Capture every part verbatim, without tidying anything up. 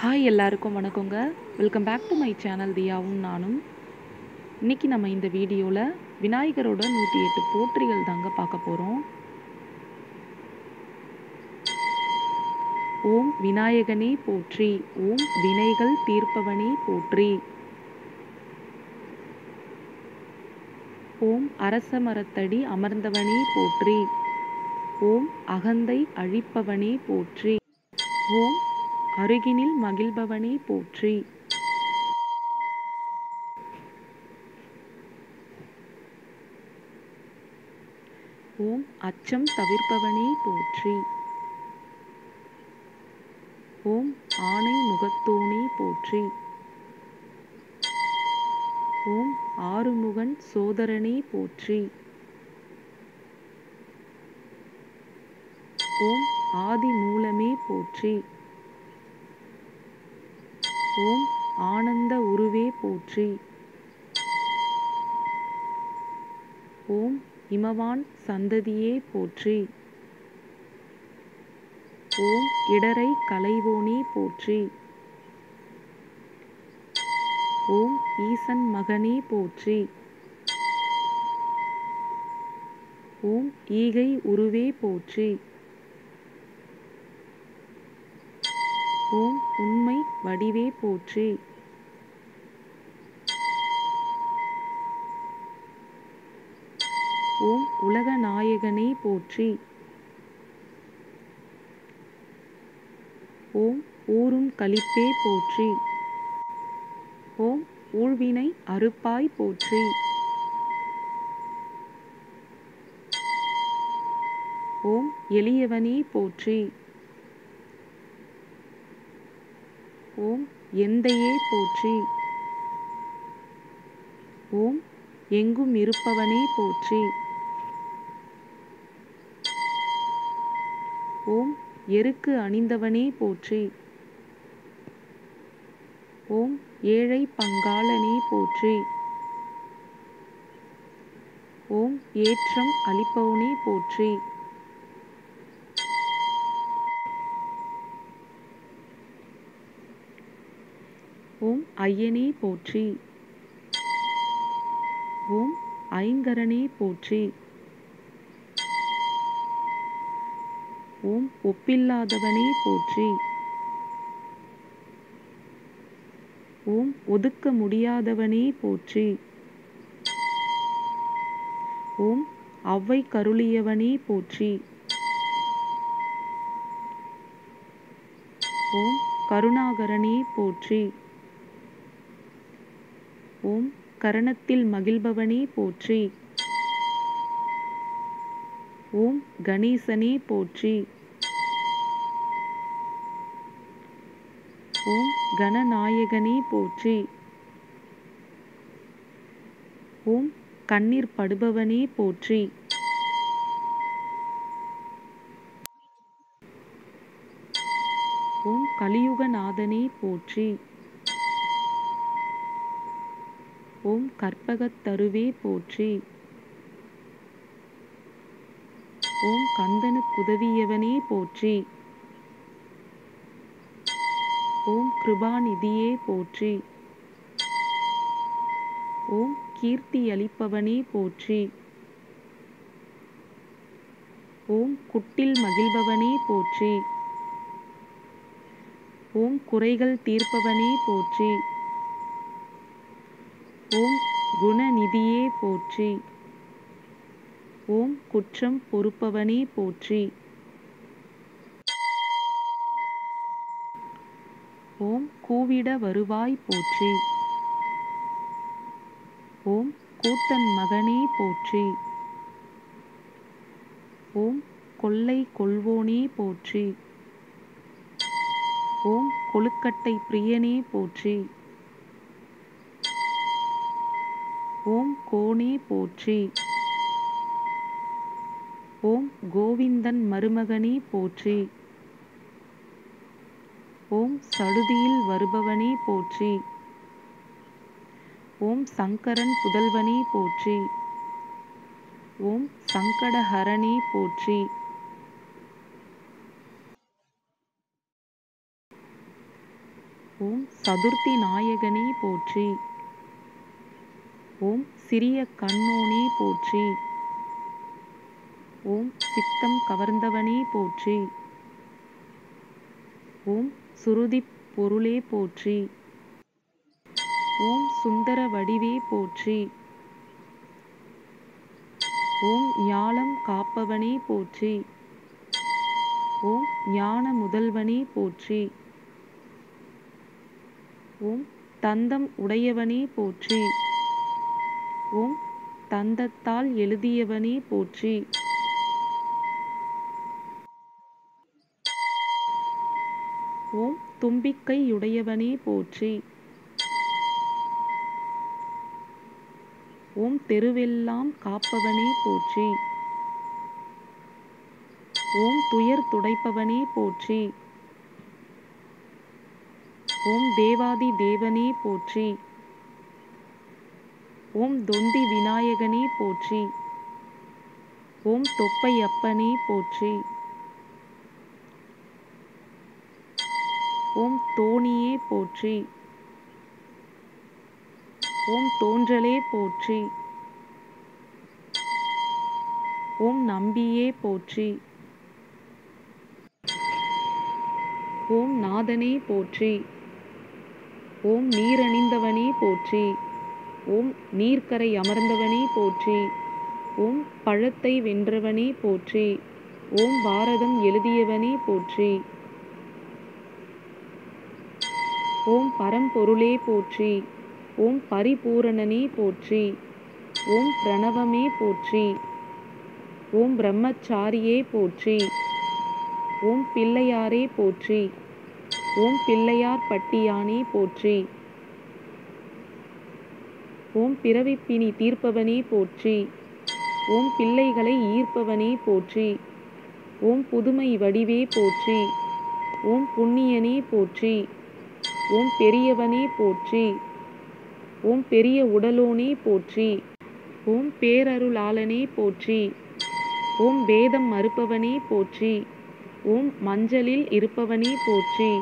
Hi எல்லாருக்கும் வணக்கங்க. Welcome back to my channel தியாவும் நானும். இன்னைக்கு நம்ம இந்த வீடியோவில் விநாயகரோட நூற்றி எட்டு போற்றிகள் தாங்க பார்க்க போகிறோம். ஓம் விநாயகனே போற்றி, ஓம் வினைகள் தீர்ப்பவனே போற்றி, ஓம் அரச மரத்தடி அமர்ந்தவனே போற்றி, ஓம் அகந்தை அழிப்பவனே போற்றி, ஓம் அருகினில் மகிழ்பவனே போற்றி, ஓம் அச்சம் தவிர்ப்பவனே போற்றி, ஓம் ஆனை முகத்தோனே போற்றி, ஓம் ஆறுமுகன் சோதரனே போற்றி, ஓம் ஆதி மூலமே போற்றி, ஓம் ஆனந்த உருவே போற்றி, ஓம் இமவான் சந்ததியே போற்றி, ஓம் இடரை களைவோனே போற்றி, ஓம் ஈசன் மகனே போற்றி, ஓம் ஈகை உருவே போற்றி, ஓம் உண்மை வடிவே போற்றி, ஓம் உலக நாயகனே போற்றி, ஓம் ஊரும் களிப்பே போற்றி, ஓம் ஊழ்வினை அறுப்பாய் போற்றி, ஓம் எளியவனே போற்றி, ஓம் எந்தையே போற்றி, ஓம் எங்கும் இருப்பவனே போற்றி, ஓம் எருக்கு அணிந்தவனே போற்றி, ஓம் ஏழை பங்காளனே போற்றி, ஓம் ஏற்றம் அளிப்பவனே போற்றி, ஓம் ஐயனே போற்றி, ஓம் ஐங்கரனே போற்றி, ஓம் ஒப்பில்லாதவனே போற்றி, ஓம் ஒதுக்க முடியாதவனே போற்றி, ஓம் அவ்வை கருளியவனே போற்றி, ஓம் கருணாகரனே போற்றி, ஓம் கரணத்தில் மகிழ்பவனே போற்றி, ஓம் கணேசனே போற்றி, ஓம் கணநாயகனே போற்றி, ஓம் கண்ணீர் படுபவனே போற்றி, ஓம் கலியுகநாதனே போற்றி, ஓம் கற்பகத்தருவே போற்றி, ஓம் கந்தனுக்குதவியவனே போற்றி, ஓம் கிருபாநிதியே போற்றி, ஓம் கீர்த்தியளிப்பவனே போற்றி, ஓம் குட்டில் மகிழ்பவனே போற்றி, ஓம் குறைகள் தீர்ப்பவனே போற்றி, ஓம் குணநிதியே போற்றி, ஓம் குற்றம் பொறுப்பவனே போற்றி, ஓம் கூவிட வருவாய் போற்றி, ஓம் கூத்தன் மகனே போற்றி, ஓம் கொள்ளை கொள்வோனே போற்றி, ஓம் கொழுக்கட்டை பிரியனே போற்றி, ஓம் கோனே போற்றி, ஓம் கோவிந்தன் மருமகனே போற்றி, ஓம் சடுதியில் வருபவனே போற்றி, ஓம் சங்கரன் புதல்வனே போற்றி, ஓம் சங்கடஹரனே போற்றி, ஓம் சதுர்த்தி நாயகனே போற்றி. ஓம் சிறிய கண்ணோனே போற்றி. ஓம் சித்தம் கவர்ந்தவனே போற்றி. ஓம் சுருதிப் பொருளே போற்றி. ஓம் சுந்தர வடிவே போற்றி. ஓம் ஞாலம் காப்பவனே போற்றி. ஓம் ஞான முதல்வனே போற்றி. ஓம் தந்தம் உடையவனே போற்றி. ஓம் தந்தத்தால் எழுதியவனே போற்றி. ஓம் தும்பிக்கையுடையவனே போற்றி. ஓம் தெருவெல்லாம் காப்பவனே போற்றி. ஓம் துயர் துடைப்பவனே போற்றி. ஓம் தேவாதி தேவனே போற்றி. ஓம் தொந்தி விநாயகனே போற்றி. ஓம் தொப்பையப்பனே போற்றி. ஓம் தோணியே போற்றி. ஓம் தோன்றலே போற்றி. ஓம் நம்பியே போற்றி. ஓம் நாதனே போற்றி. ஓம் நீரணிந்தவனே போற்றி. ஓம் நீர்க்கரை அமர்ந்தவனே போற்றி. ஓம் பழத்தை வென்றவனே போற்றி. ஓம் பாரதம் எழுதியவனே போற்றி. ஓம் பரம்பொருளே போற்றி. ஓம் பரிபூரணனே போற்றி. ஓம் பிரணவமே போற்றி. ஓம் பிரம்மச்சாரியே போற்றி. ஓம் பிள்ளையாரே போற்றி. ஓம் பிள்ளையார் பட்டியானே போற்றி. ஓம் பிறவிப்பிணி தீர்ப்பவனே போற்றி. ஓம் பிள்ளைகளை ஈர்ப்பவனே போற்றி. ஓம் புதுமை வடிவே போற்றி. ஓம் புண்ணியனே போற்றி. ஓம் பெரியவனே போற்றி. ஓம் பெரிய உடலோனே போற்றி. ஓம் பேரருளாளனே போற்றி. ஓம் வேதம் மறுப்பவனே போற்றி. ஓம் மஞ்சளில் இருப்பவனே போற்றி.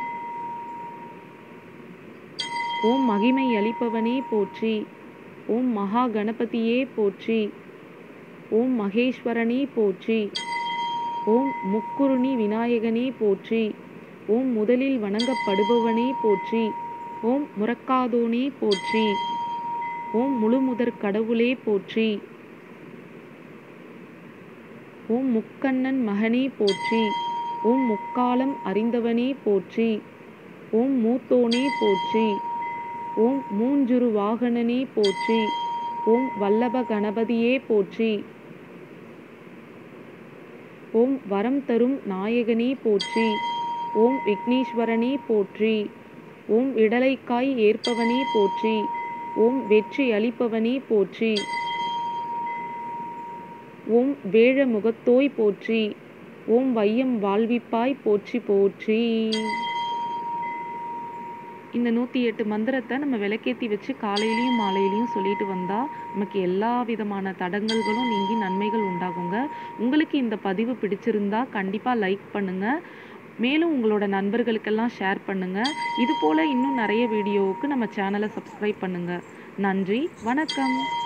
ஓம் மகிமை அளிப்பவனே போற்றி. ஓம் மகா கணபதியே போற்றி. ஓம் மகேஸ்வரனே போற்றி. ஓம் முக்குருணி விநாயகனே போற்றி. ஓம் முதலில் வணங்கப்படுபவனே போற்றி. ஓம் முறக்காதோனே போற்றி. ஓம் முழுமுதற் கடவுளே போற்றி. ஓம் முக்கண்ணன் மகனே போற்றி. ஓம் முக்காலம் அறிந்தவனே போற்றி. ஓம் மூத்தோனே போற்றி. ஓம் மூஞ்சுரு வாகனனே போற்றி. ஓம் வல்லப கணபதியே போற்றி. ஓம் வரம் தரும் நாயகனே போற்றி. ஓம் விக்னேஸ்வரனே போற்றி. ஓம் இடலைக்காய் ஏற்பவனே போற்றி. ஓம் வெற்றி அளிப்பவனே போற்றி. ஓம் வேழ முகத்தோய் போற்றி. ஓம் வையம் வாழ்விப்பாய் போற்றி போற்றி. இந்த நூற்றி எட்டு மந்திரத்தை நம்ம விளக்கேற்றி வச்சு காலையிலையும் மாலையிலையும் சொல்லிட்டு வந்தால் நமக்கு எல்லா விதமான தடங்கல்களும் நீங்கி நன்மைகள் உண்டாகுங்க. உங்களுக்கு இந்த பதிவு பிடிச்சிருந்தா கண்டிப்பாக லைக் பண்ணுங்கள். மேலும் உங்களோட நண்பர்களுக்கெல்லாம் ஷேர் பண்ணுங்கள். இது போல் இன்னும் நிறைய வீடியோவுக்கு நம்ம சேனலை சப்ஸ்கிரைப் பண்ணுங்கள். நன்றி, வணக்கம்.